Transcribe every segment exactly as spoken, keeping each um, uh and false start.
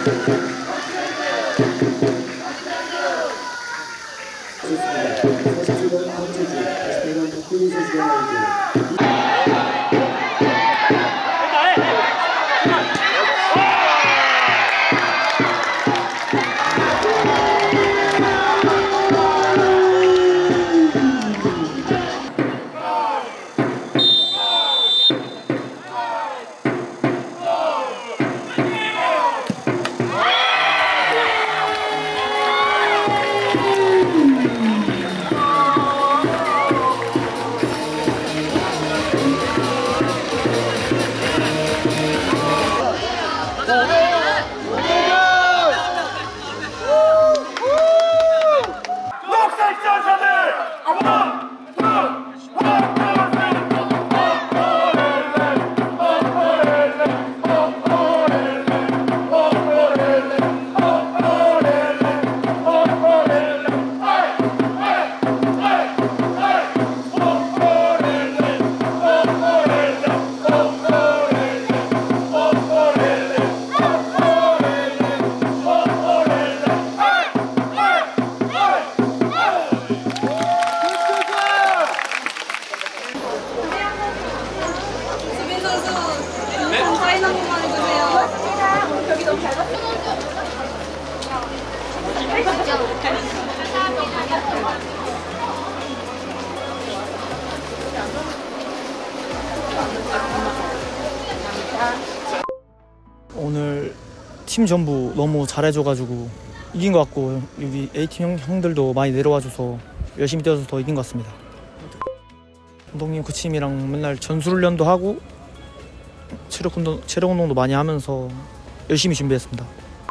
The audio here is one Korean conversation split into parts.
오늘 팀 전부 너무 잘해줘가지고 이긴 것 같고, 여기 A팀 형, 형들도 많이 내려와줘서 열심히 뛰어서 더 이긴 것 같습니다. 감독님 코치님이랑 맨날 전술훈련도 하고 체력 운동, 체력 운동도 많이 하면서 열심히 준비했습니다.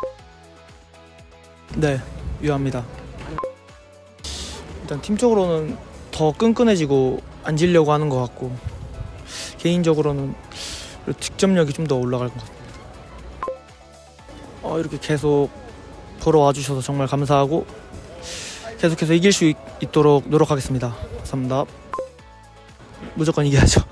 네, 유효합니다. 일단 팀적으로는 더 끈끈해지고 안 지려고 하는 것 같고, 개인적으로는 득점력이 좀 더 올라갈 것 같습니다. 어, 이렇게 계속 보러 와주셔서 정말 감사하고 계속해서 이길 수 있, 있도록 노력하겠습니다. 감사합니다. 무조건 이겨야죠.